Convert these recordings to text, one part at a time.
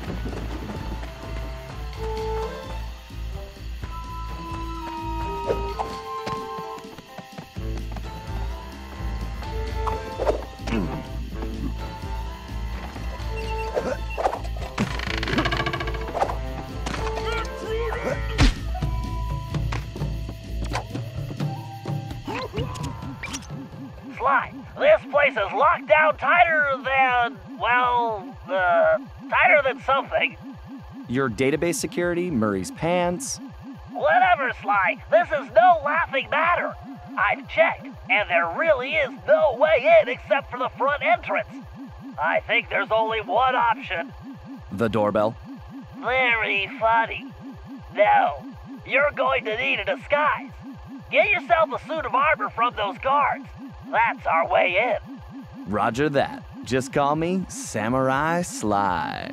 Sly, this place is locked down tighter than, well, tighter than something. Your database security, Murray's pants. Whatever, Sly, this is no laughing matter. I've checked, and there really is no way in except for the front entrance. I think there's only one option. The doorbell. Very funny. No, you're going to need a disguise. Get yourself a suit of armor from those guards. That's our way in. Roger that. Just call me Samurai Sly.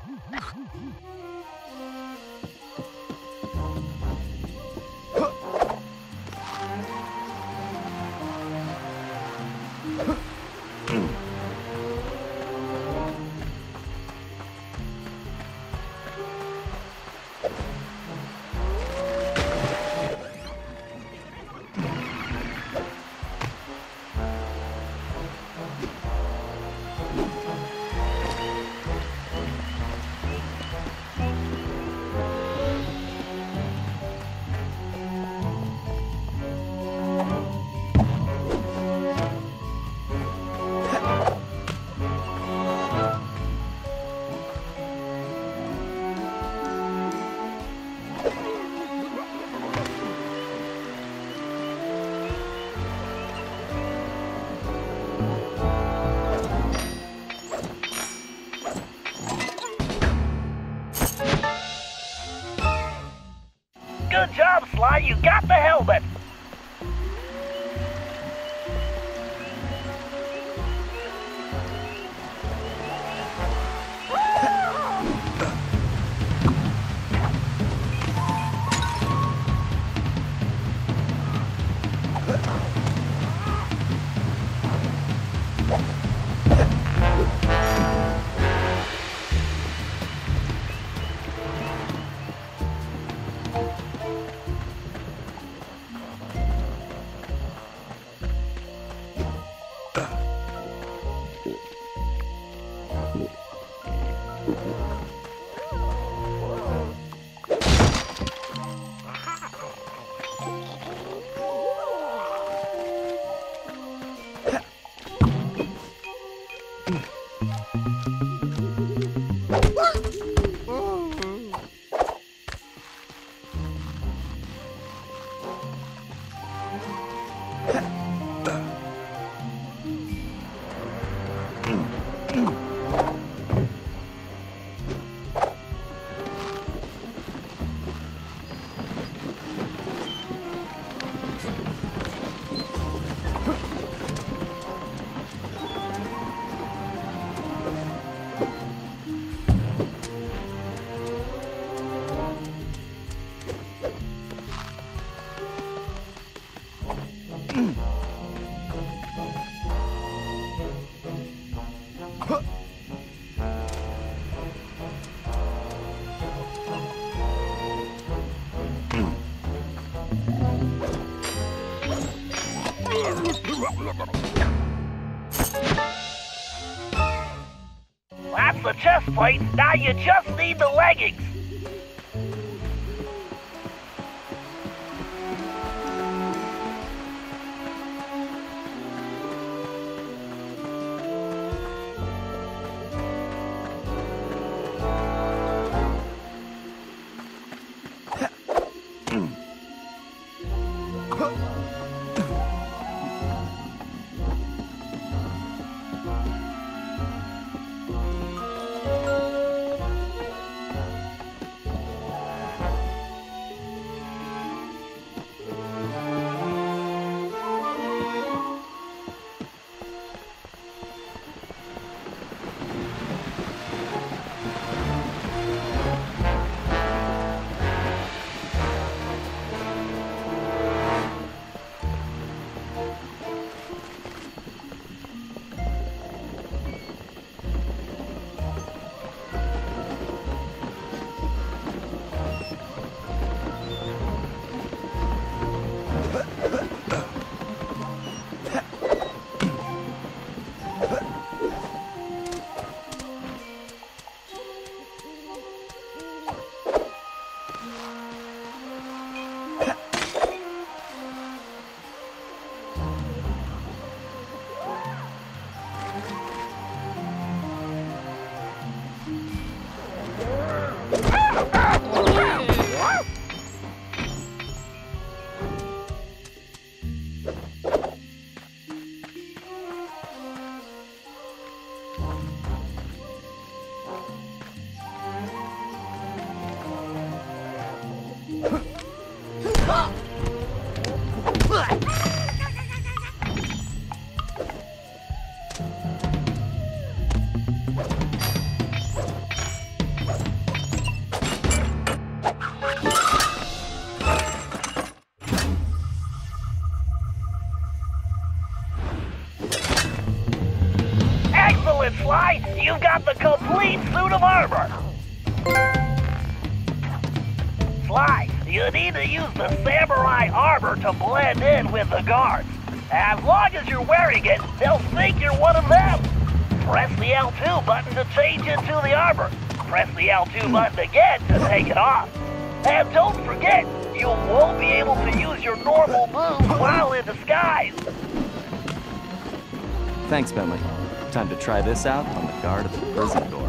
Good job, Sly. You got the helmet. That's the chest plate. Now you just need the leggings. Excellent, Sly! You've got the complete suit of armor! Sly, you need to use the samurai armor to blend in with the guards. As long as you're wearing it, they'll think you're one of them. Press the L2 button to change into the armor. Press the L2 button again to take it off. And don't forget, you won't be able to use your normal moves while in disguise. Thanks, Bentley. Time to try this out on the guard of the prison door.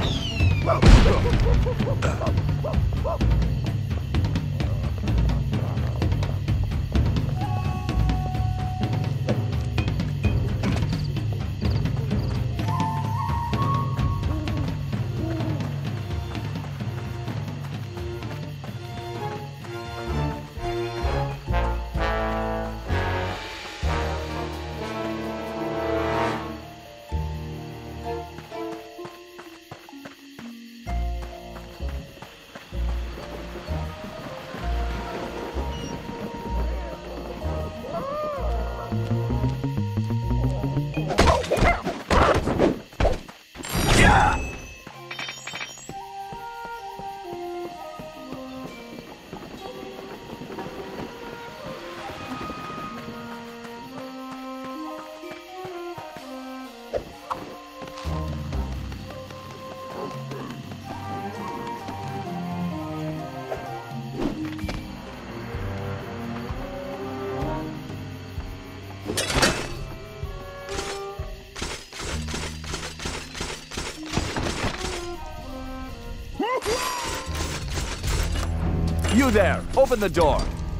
You there! Open the door!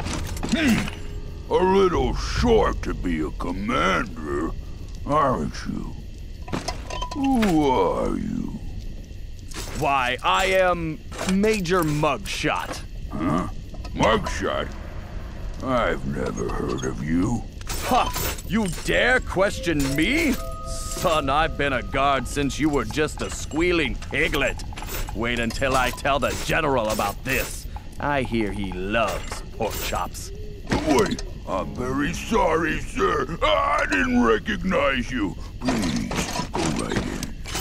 A little short to be a commander, aren't you? Who are you? Why, I am Major Mugshot. Huh? Mugshot? I've never heard of you. Ha! You dare question me? Son, I've been a guard since you were just a squealing piglet. Wait until I tell the General about this. I hear he loves pork chops. Wait, I'm very sorry, sir. I didn't recognize you. Please, go right in.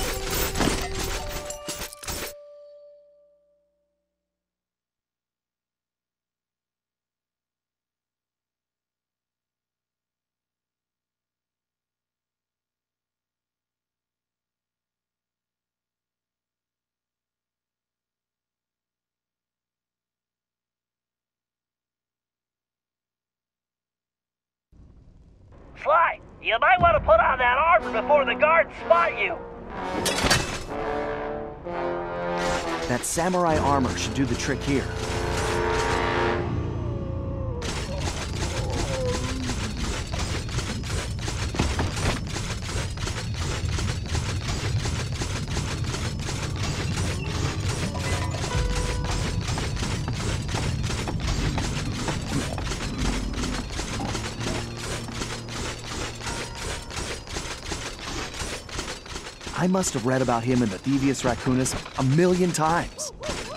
Sly, you might want to put on that armor before the guards spot you. That samurai armor should do the trick here. I must have read about him in the Thieves Raccoonus a million times.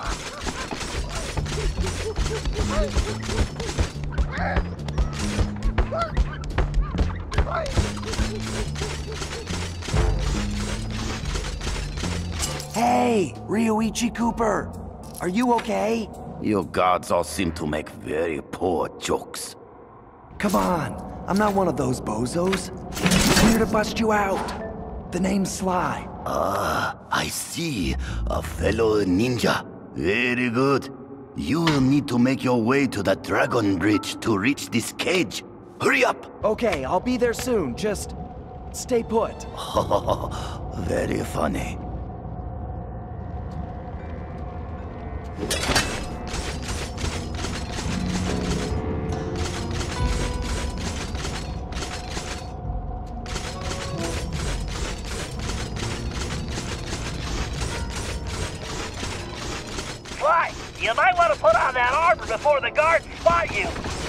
Hey, Ryoichi Cooper! Are you okay? Your guards all seem to make very poor jokes. Come on, I'm not one of those bozos. I'm here to bust you out. The name's Sly. Ah, I see. A fellow ninja. Very good. You will need to make your way to the Dragon Bridge to reach this cage. Hurry up! Okay, I'll be there soon. Just stay put. Very funny. Sly, you might want to put on that armor before the guards spot you.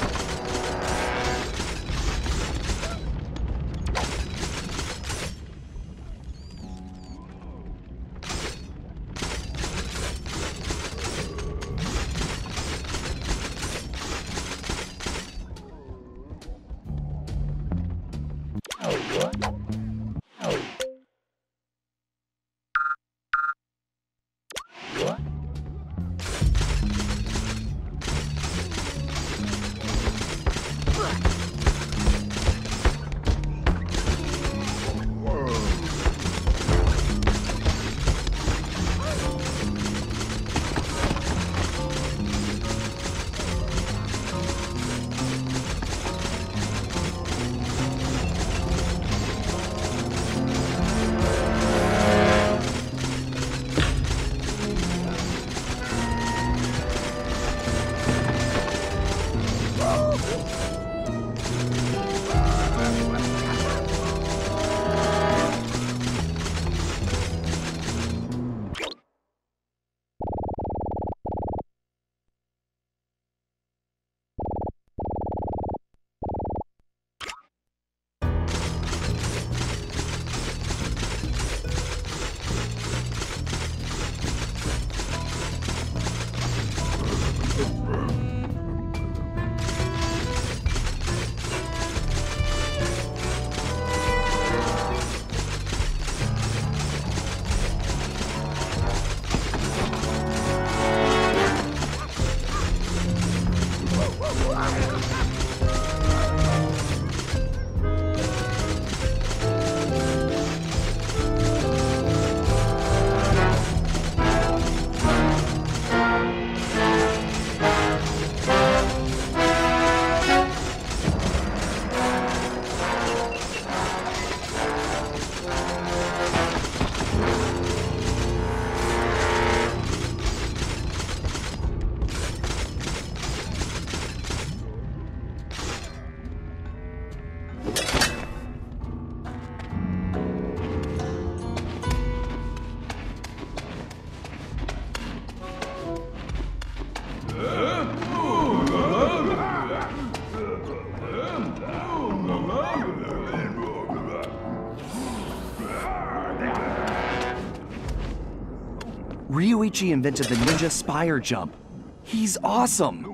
Ryuichi invented the ninja spire jump. He's awesome!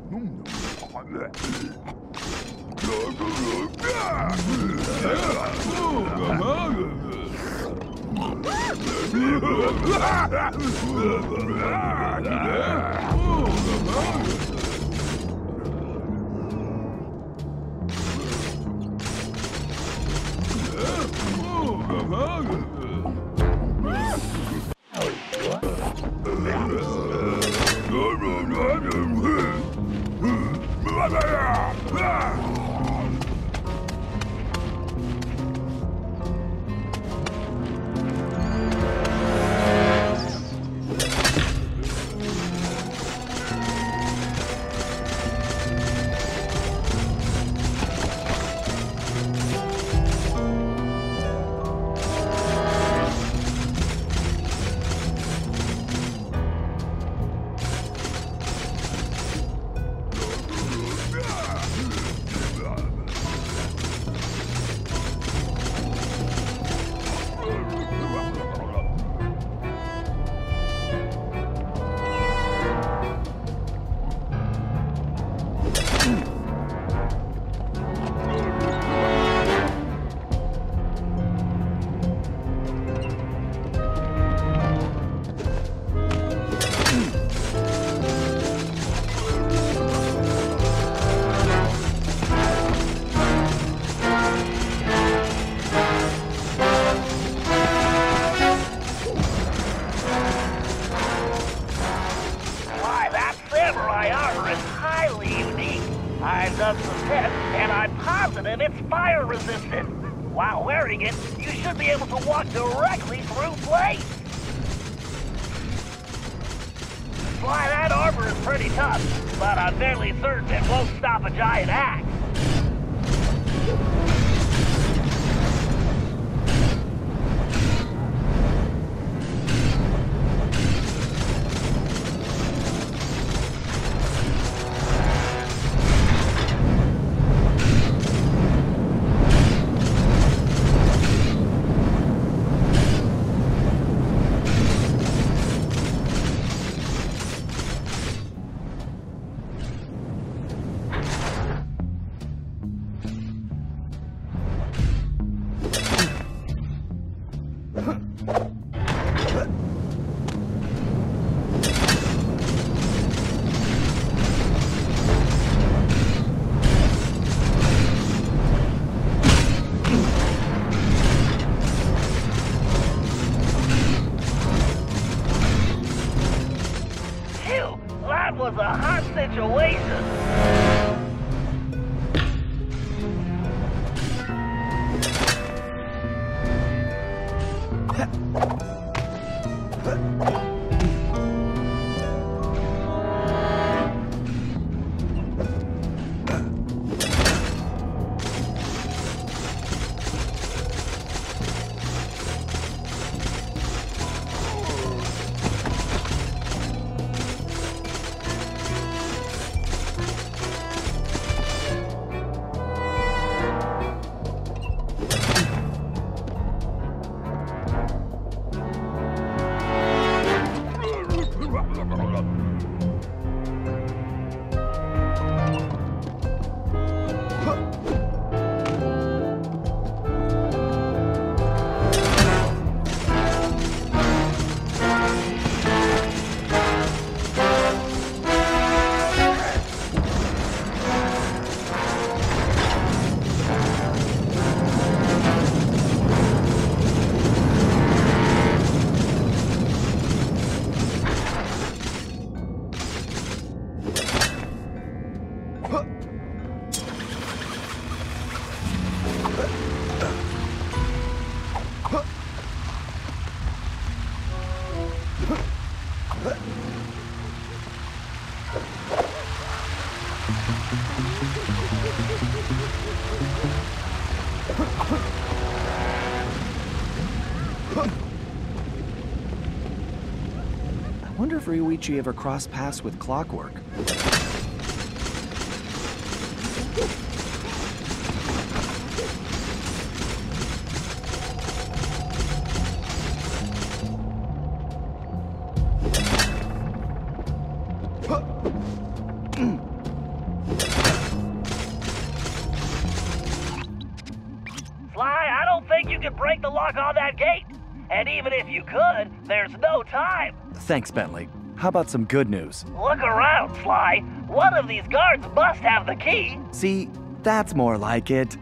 I've done some tests, and I'm positive it's fire resistant. While wearing it, you should be able to walk directly through flames. Fly, pretty tough, but I'm fairly certain it won't stop a giant axe. That was a hot situation. I wonder if Ryuichi ever crossed paths with Clockwork. Sly, I don't think you can break the lock on that gate. And even if you could, there's no time. Thanks, Bentley. How about some good news? Look around, Sly. One of these guards must have the key. See, that's more like it.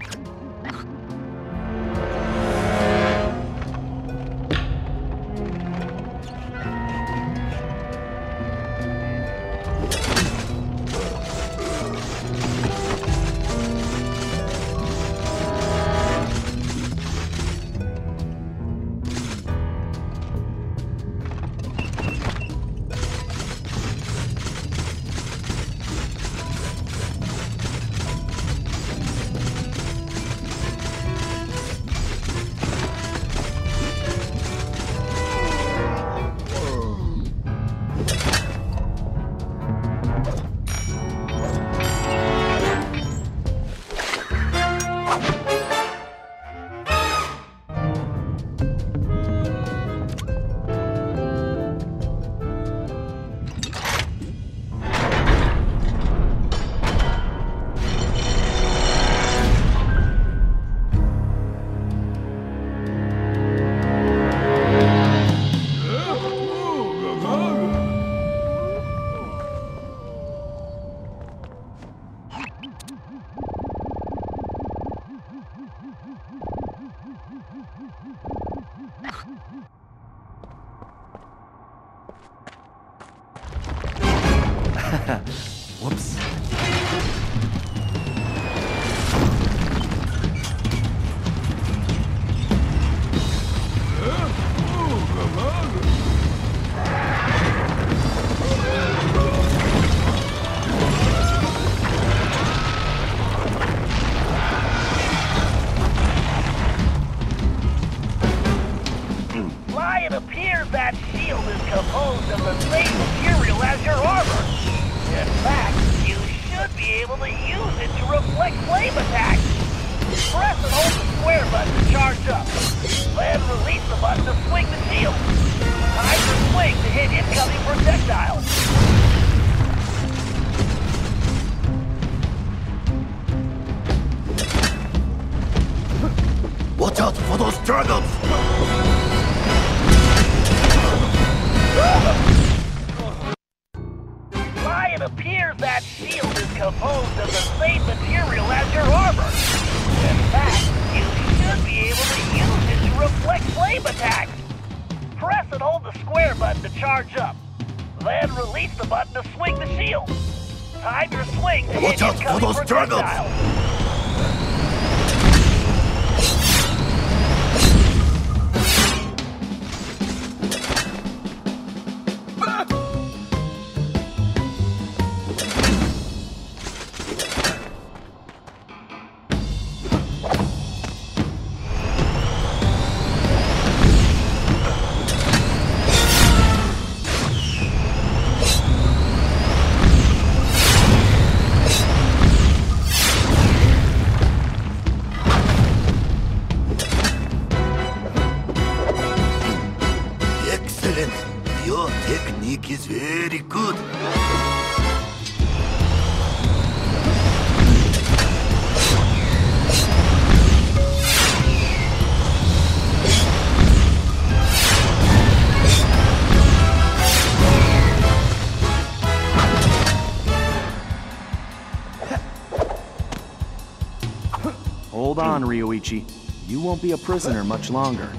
Whoops. able to use it to reflect flame attacks. Press and hold the square button to charge up. Then release the button to swing the shield. Time your swing to hit incoming projectiles. Watch out for those dragons! It appears that shield is composed of the same material as your armor. In fact, you should be able to use it to reflect flame attacks. Press and hold the square button to charge up. Then release the button to swing the shield. Time your swing to hit incoming projectiles. Your technique is very good. Hold on, Ryoichi. You won't be a prisoner much longer.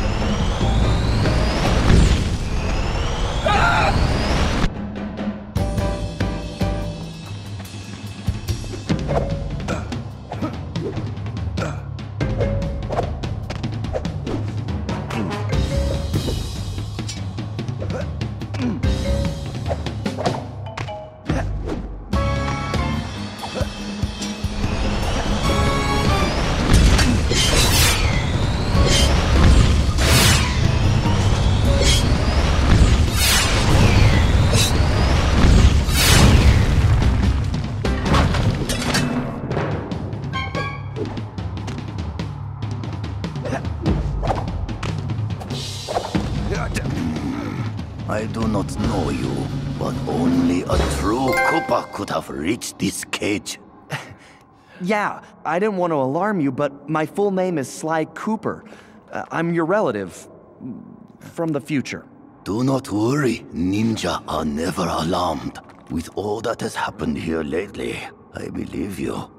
I do not know you, but only a true Koopa could have reached this cage. Yeah, I didn't want to alarm you, but my full name is Sly Cooper. I'm your relative from the future. Do not worry, ninja are never alarmed. With all that has happened here lately, I believe you.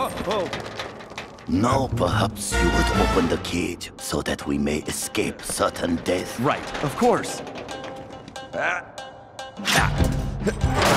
Now perhaps you would open the cage so that we may escape certain death. Right, of course.